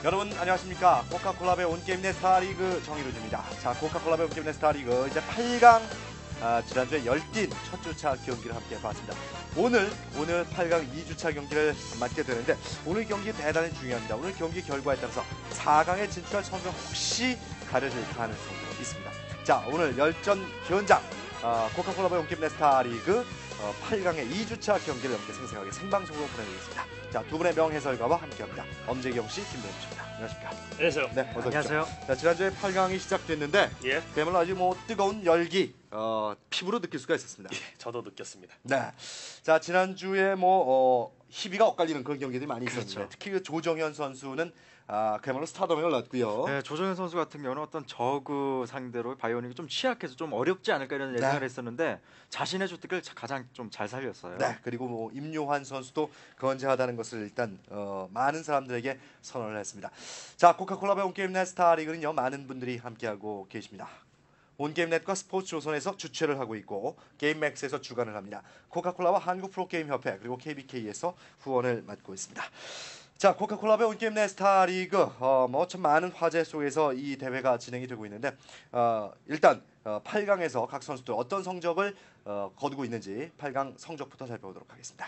여러분 안녕하십니까. 코카콜라의 온게임넷 스타리그 정의로입니다. 자, 코카콜라의 온게임넷 스타리그 이제 8강 지난주에 열띤 첫 주차 경기를 함께 봤습니다. 오늘 8강 2주차 경기를 맞게 되는데 오늘 경기 대단히 중요합니다. 오늘 경기 결과에 따라서 4강에 진출할 선수가 혹시 가려질 가능성도 있습니다. 자, 오늘 열전 현장 코카콜라의 온게임넷 스타리그 8강의 2주차 경기를 함께 생생하게 생방송으로 보내드리겠습니다. 자, 두 분의 명해설가와 함께합니다. 엄재경 씨, 김동현 씨입니다. 안녕하십니까? 안녕하세요. 네, 어서 안녕하세요. 오십시오. 자, 지난주에 8강이 시작됐는데 그야말로 아주 뜨거운 열기 피부로 느낄 수가 있었습니다. 예, 저도 느꼈습니다. 네, 자, 지난주에 희비가 엇갈리는 그런 경기들이 많이 있었는데 그렇죠. 특히 그 조정현 선수는 그야말로 스타덤을 났고요. 네, 조정현 선수 같은 경우는 어떤 저그 상대로 바이오닉이 좀 취약해서 좀 어렵지 않을까 이런 예상을 네. 했었는데 자신의 주택을 가장 좀 잘 살렸어요. 네, 그리고 임요환 선수도 건재하다는 것을 일단 많은 사람들에게 선언을 했습니다. 자, 코카콜라의 온게임넷 스타리그는요, 많은 분들이 함께하고 계십니다. 온게임넷과 스포츠조선에서 주최를 하고 있고 게임맥스에서 주관을 합니다. 코카콜라와 한국프로게임협회 그리고 KBK에서 후원을 맡고 있습니다. 자, 코카콜라의 온게임넷 스타리그 참 많은 화제 속에서 이 대회가 진행이 되고 있는데 일단 8강에서 각 선수들 어떤 성적을 거두고 있는지 8강 성적부터 살펴보도록 하겠습니다.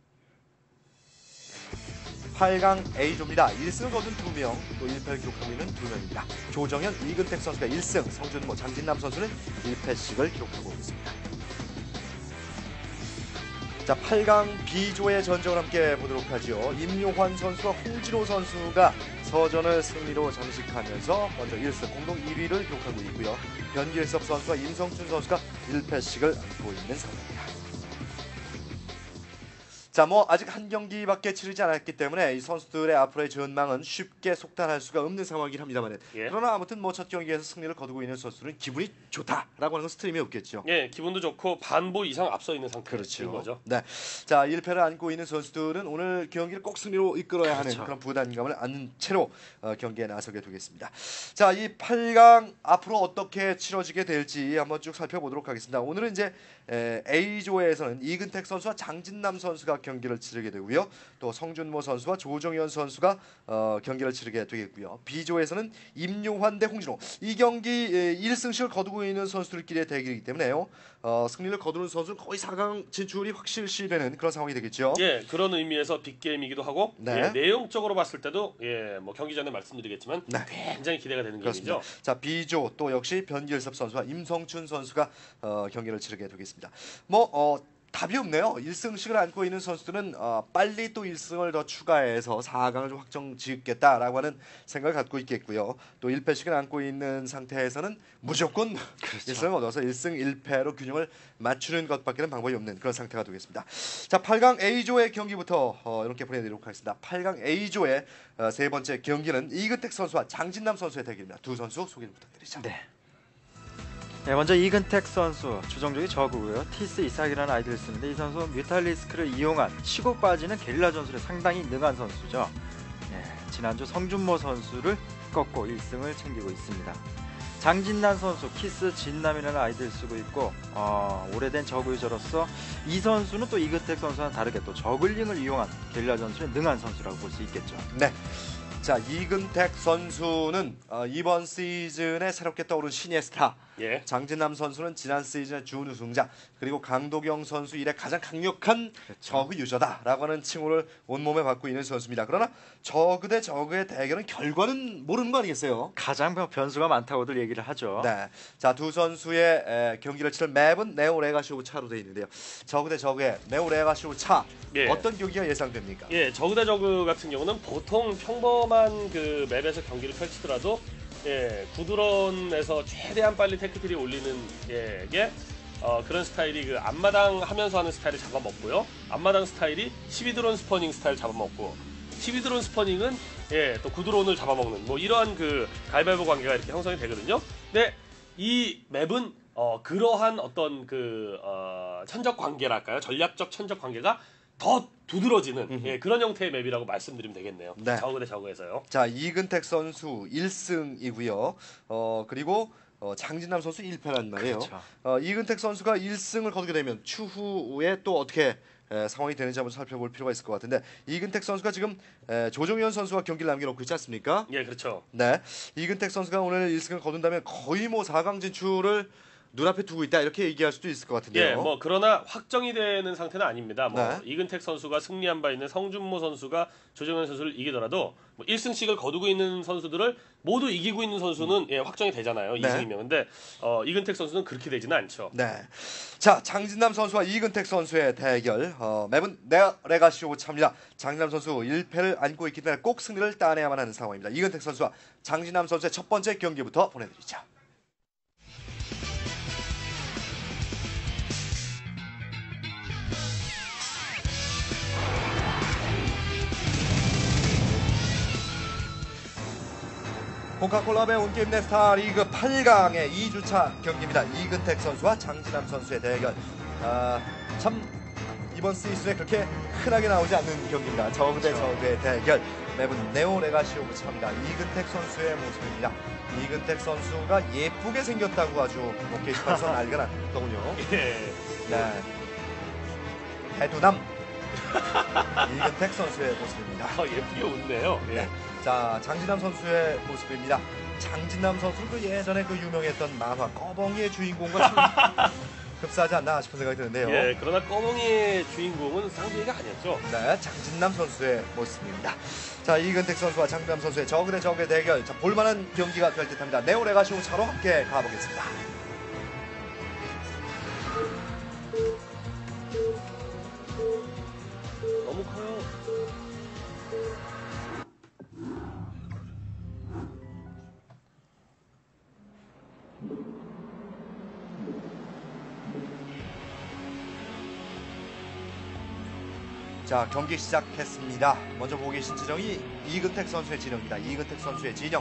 8강 A조입니다. 1승을 거둔 2명, 또 1패를 기록하고 있는 2명입니다. 조정현, 이근택 선수가 1승, 성준모, 장진남 선수는 1패씩을 기록하고 있습니다. 자, 8강 B조의 전적을 함께 보도록 하죠. 임요환 선수와 홍진호 선수가 서전을 승리로 장식하면서 먼저 1승, 공동 1위를 기록하고 있고요. 변길섭 선수와 임성춘 선수가 1패씩을 안고 있는 상황입니다. 자, 아직 한 경기밖에 치르지 않았기 때문에 이 선수들의 앞으로의 전망은 쉽게 속단할 수가 없는 상황이긴 합니다만 그러나 아무튼 첫 경기에서 승리를 거두고 있는 선수들은 기분이 좋다라고 하는 건 스트림이 없겠죠. 예, 기분도 좋고 반보 이상 앞서 있는 상태인 그렇죠. 거죠. 네, 자, 1패를 안고 있는 선수들은 오늘 경기를 꼭 승리로 이끌어야 하는 그렇죠. 그런 부담감을 안는 채로 경기에 나서게 되겠습니다. 자, 이 8강 앞으로 어떻게 치러지게 될지 한번 쭉 살펴보도록 하겠습니다. 오늘은 이제 A조에서는 이근택 선수와 장진남 선수가 경기를 치르게 되고요. 또 성준모 선수와 조정현 선수가 경기를 치르게 되겠고요. B조에서는 임요환 대 홍진호. 이 경기 1승씩을 거두고 있는 선수들끼리의 대결이기 때문에요. 승리를 거두는 선수는 거의 4강 진출이 확실시되는 그런 상황이 되겠죠. 예, 그런 의미에서 빅게임이기도 하고 네. 내용적으로 봤을 때도 경기 전에 말씀드리겠지만 네. 굉장히 기대가 되는 그렇습니다. 게임이죠. 자, B조 또 역시 변길섭 선수와 임성춘 선수가 경기를 치르게 되겠습니다. 답이 없네요. 1승씩을 안고 있는 선수들은 빨리 또 1승을 더 추가해서 4강을 좀 확정 지었겠다라고 하는 생각을 갖고 있겠고요. 또 1패씩을 안고 있는 상태에서는 무조건 그렇죠. 1승을 얻어서 1승 1패로 균형을 맞추는 것밖에는 방법이 없는 그런 상태가 되겠습니다. 자, 8강 A조의 경기부터 이렇게 보내드리도록 하겠습니다. 8강 A조의 세 번째 경기는 이근택 선수와 장진남 선수의 대결입니다. 두 선수 소개 부탁드리죠. 네, 먼저 이근택 선수 주정적이 저그고요. 티스 이삭이라는 아이디를 쓰는데 이 선수 뮤탈리스크를 이용한 치고 빠지는 게릴라 전술에 상당히 능한 선수죠. 지난주 성준모 선수를 꺾고 1승을 챙기고 있습니다. 장진남 선수 키스 진남이라는 아이디를 쓰고 있고 오래된 저그 유저로서 이 선수는 또 이근택 선수와는 다르게 또 저글링을 이용한 게릴라 전술에 능한 선수라고 볼 수 있겠죠. 네. 자, 이근택 선수는 이번 시즌에 새롭게 떠오른 신예 스타. 예. 장진남 선수는 지난 시즌의 준우승자, 그리고 강도경 선수 이래 가장 강력한 저그 유저다라고 하는 칭호를 온몸에 받고 있는 선수입니다. 그러나 저그 대 저그의 대결은 결과는 모르는 거 아니겠어요? 가장 변수가 많다고들 얘기를 하죠. 네. 자, 두 선수의 경기를 치를 맵은 네오 레가시 오브 차로 되어 있는데요. 저그 대 저그의 네오 레가시 오브 차. 예. 어떤 경기가 예상됩니까? 예, 저그 대 저그 같은 경우는 보통 평범한 그 맵에서 경기를 펼치더라도 구드론에서 최대한 빨리 테크트리 올리는 게 그런 스타일이 그 앞마당 하면서 하는 스타일을 잡아먹고요. 앞마당 스타일이 12드론 스퍼닝 스타일 잡아먹고 12드론 스퍼닝은 또 구드론을 잡아먹는 이러한 그 가위바위보 관계가 이렇게 형성이 되거든요. 근데 이 맵은 그러한 어떤 그 천적 관계랄까요? 전략적 천적 관계가 더 두드러지는 그런 형태의 맵이라고 말씀드리면 되겠네요. 네. 저그 대 저그에서요. 자, 이근택 선수 1승이고요. 그리고 장진남 선수 1패란 말이에요. 그렇죠. 이근택 선수가 1승을 거두게 되면 추후에 또 어떻게 상황이 되는지 한번 살펴볼 필요가 있을 것 같은데 이근택 선수가 지금 조정현 선수와 경기를 남겨놓고 있지 않습니까? 예, 그렇죠. 네, 이근택 선수가 오늘 1승을 거둔다면 거의 뭐 4강 진출을 눈앞에 두고 있다 이렇게 얘기할 수도 있을 것 같은데요. 예, 뭐 그러나 확정이 되는 상태는 아닙니다. 뭐 네. 이근택 선수가 승리한 바 있는 성준모 선수가 조정현 선수를 이기더라도 뭐 1승씩을 거두고 있는 선수들을 모두 이기고 있는 선수는 예, 확정이 되잖아요. 네. 2승이면. 근데 이근택 선수는 그렇게 되지는 않죠. 네. 자, 장진남 선수와 이근택 선수의 대결. 매번 레가시오 참입니다. 장진남 선수 1패를 안고 있기 때문에 꼭 승리를 따내야만 하는 상황입니다. 이근택 선수와 장진남 선수의 첫 번째 경기부터 보내드리죠. 코카콜라배 온게임 네스타 리그 8강의 2주차 경기입니다. 이근택 선수와 장진남 선수의 대결. 참 이번 시즌에 그렇게 흔하게 나오지 않는 경기입니다. 저그 대 저그의 대결. 맵은 네오 레가시오 부차입니다. 이근택 선수의 모습입니다. 이근택 선수가 예쁘게 생겼다고 아주 뭐 게시판에서 난리가 났더군요. 예. 네. 해두남 이근택 선수의 모습입니다. 예쁘게 웃네요. 예. 네. 자, 장진남 선수의 모습입니다. 장진남 선수는 그 예전에 그 유명했던 만화 꺼벙이의 주인공과 좀 흡사하지 않나 싶은 생각이 드는데요. 예, 그러나 꺼몽이의 주인공은 쌍둥이가 아니었죠. 네, 장진남 선수의 모습입니다. 자, 이근택 선수와 장진남 선수의 저그 대 저그의 대결. 자, 볼만한 경기가 될 듯합니다. 네오레가시오 차로 함께 가보겠습니다. 너무 커요. 자, 경기 시작했습니다. 먼저 보고 계신 지정이 이근택 선수의 진영입니다. 이근택 선수의 진영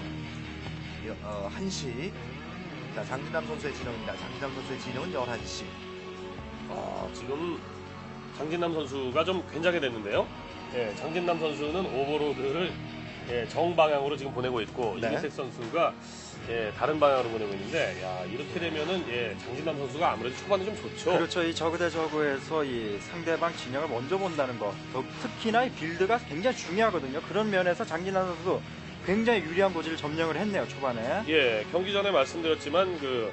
1시. 자, 장진남 선수의 진영입니다. 장진남 선수의 진영은 11시. 지금 장진남 선수가 좀 굉장히 됐는데요. 예, 장진남 선수는 오버로드를 예, 정방향으로 지금 보내고 있고 네. 이근택 선수가 예, 다른 방향으로 보내고 있는데 야, 이렇게 되면은 예, 장진남 선수가 아무래도 초반에 좀 좋죠. 그렇죠. 이 저그 대 저그에서 이 상대방 진영을 먼저 본다는 거, 특히나 이 빌드가 굉장히 중요하거든요. 그런 면에서 장진환 선수도 굉장히 유리한 고지를 점령을 했네요, 초반에. 예, 경기 전에 말씀드렸지만 그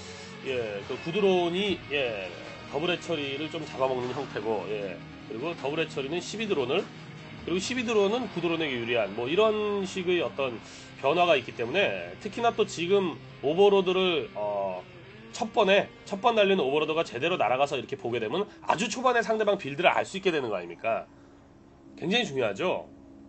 구드론이 예, 더블의 처리를 좀 잡아먹는 형태고 예, 그리고 더블의 처리는 12드론을 그리고 12드론은 구드론에게 유리한 뭐 이런 식의 어떤 변화가 있기 때문에 특히나 또 지금 오버로드를 첫 번 날리는 오버로드가 제대로 날아가서 이렇게 보게 되면 아주 초반에 상대방 빌드를 알 수 있게 되는 거 아닙니까? 굉장히 중요하죠.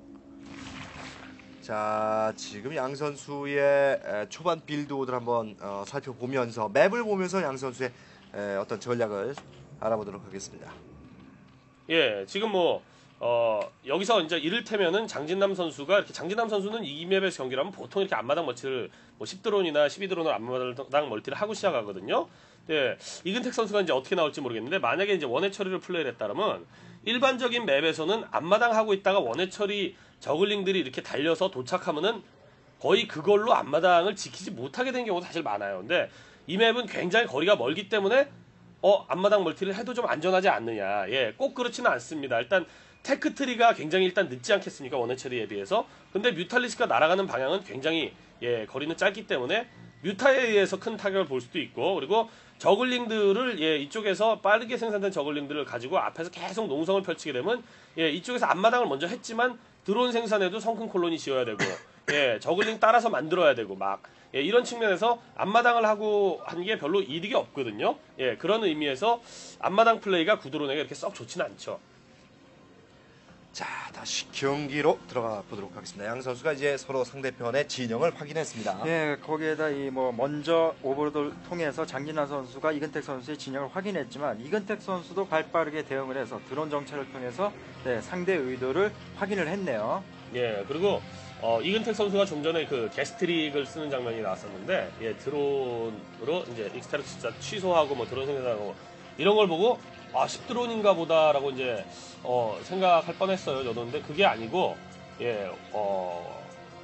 자, 지금 양 선수의 초반 빌드오드를 한번 살펴보면서 맵을 보면서 양 선수의 어떤 전략을 알아보도록 하겠습니다. 예, 지금 여기서 이제 이를테면은 장진남 선수가 이렇게 장진남 선수는 이 맵에서 경기를 하면 보통 이렇게 앞마당 멀티를 10드론이나 12드론을 앞마당 멀티를 하고 시작하거든요. 네, 이근택 선수가 이제 어떻게 나올지 모르겠는데 만약에 이제 원해 처리를 플레이를 했다면 일반적인 맵에서는 앞마당 하고 있다가 원해 처리 저글링들이 이렇게 달려서 도착하면은 거의 그걸로 앞마당을 지키지 못하게 된 경우도 사실 많아요. 근데 이 맵은 굉장히 거리가 멀기 때문에 앞마당 멀티를 해도 좀 안전하지 않느냐. 예, 꼭 그렇지는 않습니다. 일단 테크트리가 굉장히 일단 늦지 않겠습니까? 원해 처리에 비해서. 근데 뮤탈리스크가 날아가는 방향은 굉장히 예, 거리는 짧기 때문에 뮤타에 의해서 큰 타격을 볼 수도 있고 그리고 저글링들을 예, 이쪽에서 빠르게 생산된 저글링들을 가지고 앞에서 계속 농성을 펼치게 되면 예, 이쪽에서 앞마당을 먼저 했지만 드론 생산에도 성큰 콜론이 지어야 되고 예, 저글링 따라서 만들어야 되고 막 예, 이런 측면에서 앞마당을 하고 한 게 별로 이득이 없거든요. 예, 그런 의미에서 앞마당 플레이가 구드론에게 이렇게 썩 좋지는 않죠. 자, 다시 경기로 들어가 보도록 하겠습니다. 양 선수가 이제 서로 상대편의 진영을 확인했습니다. 예, 거기에다 먼저 오버로드를 통해서 장진환 선수가 이근택 선수의 진영을 확인했지만 이근택 선수도 발빠르게 대응을 해서 드론 정찰을 통해서 네, 상대 의도를 확인을 했네요. 예, 그리고 이근택 선수가 좀 전에 그 게스트릭을 쓰는 장면이 나왔었는데, 예, 드론으로 이제 익스타를 진짜 취소하고 뭐 드론 생산하고 이런 걸 보고 10드론인가 보다라고 이제 생각할 뻔했어요. 저도. 근데 그게 아니고 예,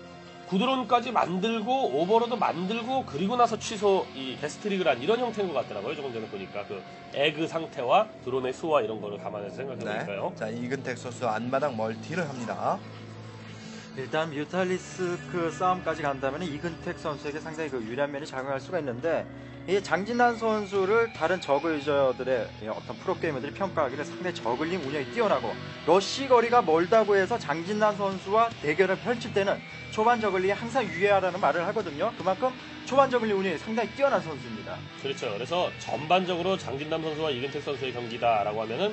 구드론까지 만들고 오버로드 만들고 그리고 나서 취소 이 게스트리그란 이런 형태인 것 같더라고요. 조금 전에 보니까 그 에그 상태와 드론의 수와 이런 거를 감안해서 생각해 보니까요. 자, 이근택 선수 안마당 멀티를 합니다. 일단 뮤탈리스크 싸움까지 간다면 이근택 선수에게 상당히 그 유리한 면이 작용할 수가 있는데 이 장진남 선수를 다른 저그 유저들의 어떤 프로게이머들이 평가하기를 상당히 저글링 운영이 뛰어나고 러쉬 거리가 멀다고 해서 장진남 선수와 대결을 펼칠 때는 초반 저글링이 항상 유리하다는 말을 하거든요. 그만큼 초반 저글링 운영이 상당히 뛰어난 선수입니다. 그렇죠. 그래서 전반적으로 장진남 선수와 이근택 선수의 경기다라고 하면은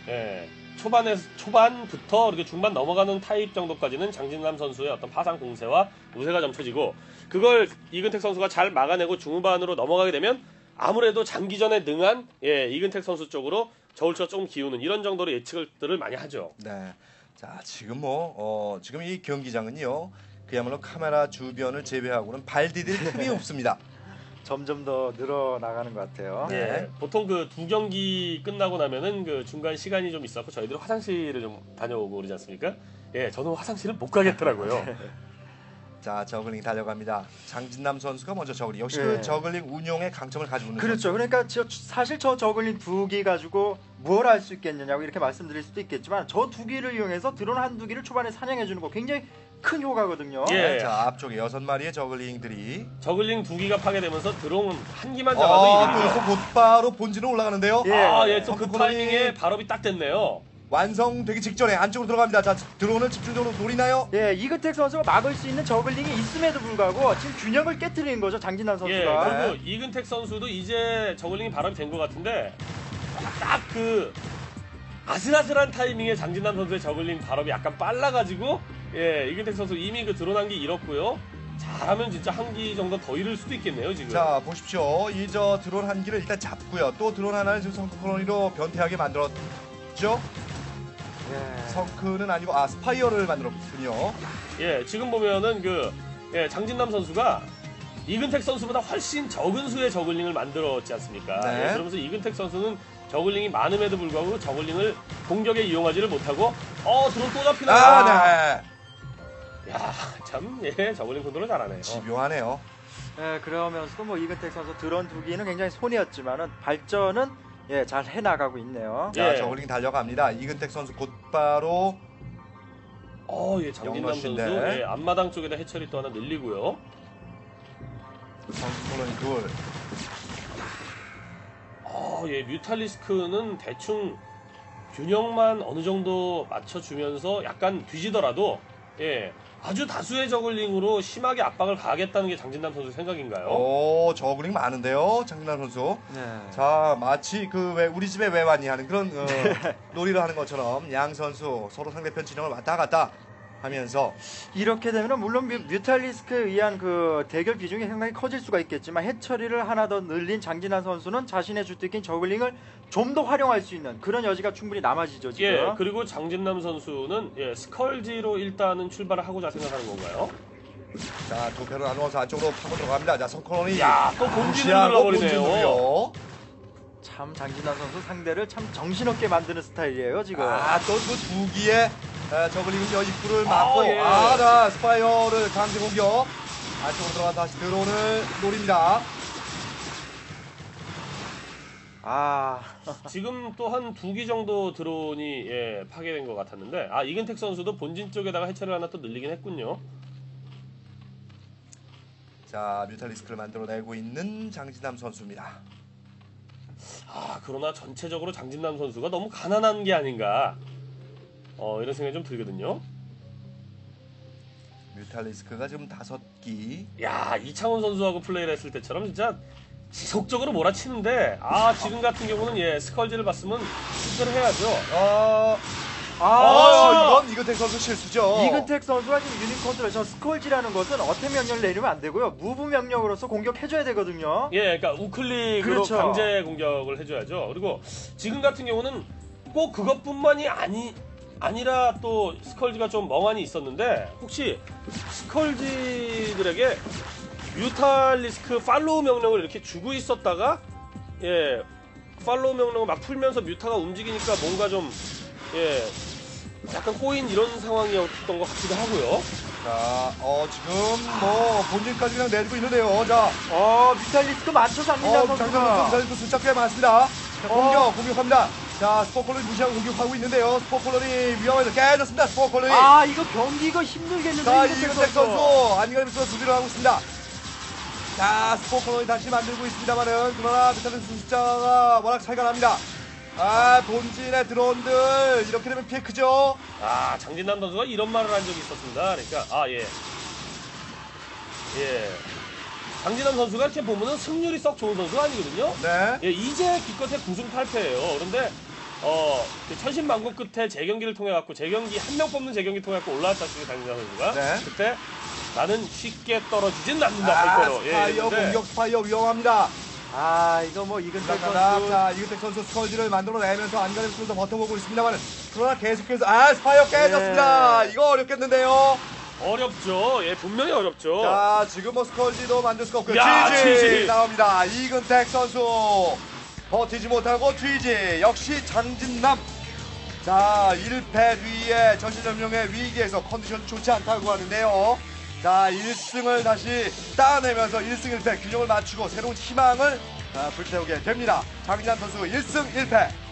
초반부터 이렇게 중반 넘어가는 타입 정도까지는 장진남 선수의 어떤 파상 공세와 우세가 점쳐지고 그걸 이근택 선수가 잘 막아내고 중후반으로 넘어가게 되면 아무래도 장기전에 능한 이근택 선수 쪽으로 저울추가 조금 기우는 이런 정도로 예측들을 많이 하죠. 네. 자, 지금 지금 이 경기장은요. 그야말로 카메라 주변을 제외하고는 발 디딜 틈이 없습니다. 점점 더 늘어나가는 것 같아요. 네. 보통 그 두 경기 끝나고 나면은 그 중간 시간이 좀 있었고 저희들 화장실을 좀 다녀오고 그러지 않습니까? 저는 화장실을 못 가겠더라고요. 자, 저글링 달려갑니다. 장진남 선수가 먼저 저글링. 역시 그 저글링 운용의 강점을 가지고 있는 그렇죠. 선수. 그러니까 사실 저 저글링 두 기 가지고 뭘 할 수 있겠느냐고 이렇게 말씀드릴 수도 있겠지만 저 두 기를 이용해서 드론 한두 기를 초반에 사냥해 주는 거 굉장히 큰 효과거든요. 예. 자, 앞쪽에 6마리의 저글링들이 저글링 두 기가 파괴되면서 드론 한 기만 잡아도 이득이에요. 여기서 곧바로 본진으로 올라가는데요. 또 그 타이밍에 발업이 딱 됐네요. 완성되기 직전에 안쪽으로 들어갑니다. 자, 드론을 집중적으로 노리나요? 예, 이근택 선수가 막을 수 있는 저글링이 있음에도 불구하고 지금 균형을 깨트리는 거죠, 장진남 선수가. 그리고 이근택 선수도 이제 저글링이 발업이 된 것 같은데 딱 그 아슬아슬한 타이밍에 장진남 선수의 저글링 발업이 약간 빨라가지고 이근택 선수 이미 그 드론 한 기 잃었고요. 잘하면 진짜 한 기 정도 더 잃을 수도 있겠네요 지금. 자, 보십시오. 이 저 드론 한 기를 일단 잡고요. 또 드론 하나를 지금 성크 콜로니로 변태하게 만들었죠. 성크는 아니고 스파이어를 만들었군요. 지금 보면은 장진남 선수가 이근택 선수보다 훨씬 적은 수의 저글링을 만들었지 않습니까? 네. 그러면서 이근택 선수는 저글링이 많음에도 불구하고 저글링을 공격에 이용하지를 못하고 드론 또 잡히나? 네. 야, 참 저글링 컨트롤 잘하네요. 집요하네요. 그러면서도 뭐 이근택 선수 드론 두 기는 굉장히 손이었지만은 발전은 잘 해나가고 있네요. 자, 저글링 달려갑니다. 이근택 선수 곧바로 장진남 선수 영러쉬인데. 앞마당 쪽에다 해처리 또 하나 늘리고요. 성크 콜로니 둘. 뮤탈리스크는 대충 균형만 어느 정도 맞춰주면서 약간 뒤지더라도 아주 다수의 저글링으로 심하게 압박을 가하겠다는 게 장진남 선수 생각인가요? 저글링 많은데요, 장진남 선수. 네. 자, 마치 왜 우리 집에 왜 왔니 하는 그런 놀이를 하는 것처럼 양 선수 서로 상대편 진영을 왔다 갔다 하면서 이렇게 되면 물론 뮤탈리스크에 의한 그 대결 비중이 상당히 커질 수가 있겠지만 해처리를 하나 더 늘린 장진환 선수는 자신의 주특기인 저글링을 좀 더 활용할 수 있는 그런 여지가 충분히 남아지죠 지금. 그리고 장진남 선수는 스컬지로 일단은 출발을 하고자 생각하는 건가요? 자, 두 패로 나누어서 안쪽으로 파고 들어갑니다. 자, 성크론이 또 본진을 눌러버리네요. 참 장진환 선수 상대를 참 정신없게 만드는 스타일이에요 지금. 또 그 두 기의 저글링이 입구를 막고 자, 스파이어를 강제 공격. 안쪽으로 들어가 다시 드론을 노립니다. 지금 또 한 두 기 정도 드론이 파괴된 것 같았는데 이근택 선수도 본진 쪽에다가 해처리를 하나 또 늘리긴 했군요. 자, 뮤탈리스크를 만들어내고 있는 장진남 선수입니다. 그러나 전체적으로 장진남 선수가 너무 가난한 게 아닌가 이런 생각이 좀 들거든요. 뮤탈리스크가 지금 5기. 이창훈 선수하고 플레이를 했을 때처럼 진짜 지속적으로 몰아치는데 지금 같은 경우는 스컬지를 봤으면 실패를 해야죠. 이건 이근택 선수 실수죠. 이근택 선수가 지금 유닛 컨트롤 스컬지라는 것은 어택 명령을 내리면 안 되고요. 무브 명령으로서 공격해줘야 되거든요. 그러니까 우클릭으로 그렇죠. 강제 공격을 해줘야죠. 그리고 지금 같은 경우는 꼭 그것뿐만이 아니라 또 스컬지가 좀 멍하니 있었는데 혹시 스컬지들에게 뮤탈리스크 팔로우 명령을 이렇게 주고 있었다가 팔로우 명령을 막 풀면서 뮤타가 움직이니까 뭔가 좀 약간 꼬인 이런 상황이었던 것 같기도 하고요. 자, 지금 뭐 본진까지 그냥 내주고 있는데요. 자, 뮤탈리스크 맞춰서 합니다. 선수가. 장전도 숫자 꽤 많습니다. 자, 공격합니다. 자, 스포콜론이 무시하고 공격하고 있는데요. 스포콜론이 위험해서 깨졌습니다. 스포콜론이. 이거 경기 이거 힘들겠는데. 자, 이근택 선수 안가림수가 수비를 하고 있습니다. 자, 스포콜론이 다시 만들고 있습니다만은 그러나 뮤탈리스크 숫자가 워낙 차이가 납니다. 본진의 드론들 이렇게 되면 피해 크죠. 장진남 선수가 이런 말을 한 적이 있었습니다. 그러니까 장진남 선수가 이렇게 보면은 승률이 썩 좋은 선수가 아니거든요. 네. 이제 기껏해 9승 8패예요. 그런데 그 천신만고 끝에 재경기를 통해 갖고 재경기 한 명 뽑는 재경기 통해 갖고 올라왔지 않습니까, 장진남 선수가. 네. 그때 나는 쉽게 떨어지진 않는다. 절대로. 스파이어 근데 공격 스파이어 위험합니다. 이거 뭐 이근택 선수. 자, 이근택 선수 스컬지를 만들어내면서 안가림 선수 버텨보고 있습니다만 그러나 계속해서 스파이어 깨졌습니다. 이거 어렵겠는데요. 어렵죠. 분명히 어렵죠. 자, 지금 뭐 스컬지도 만들 수가 없고요. 야, GG GG. 나옵니다. 이근택 선수 버티지 못하고 GG. 역시 장진남. 자, 1패 뒤에 전신점령의 위기에서 컨디션 좋지 않다고 하는데요. 자, 1승을 다시 따내면서 1승 1패 균형을 맞추고 새로운 희망을 불태우게 됩니다. 장진남 선수 1승 1패.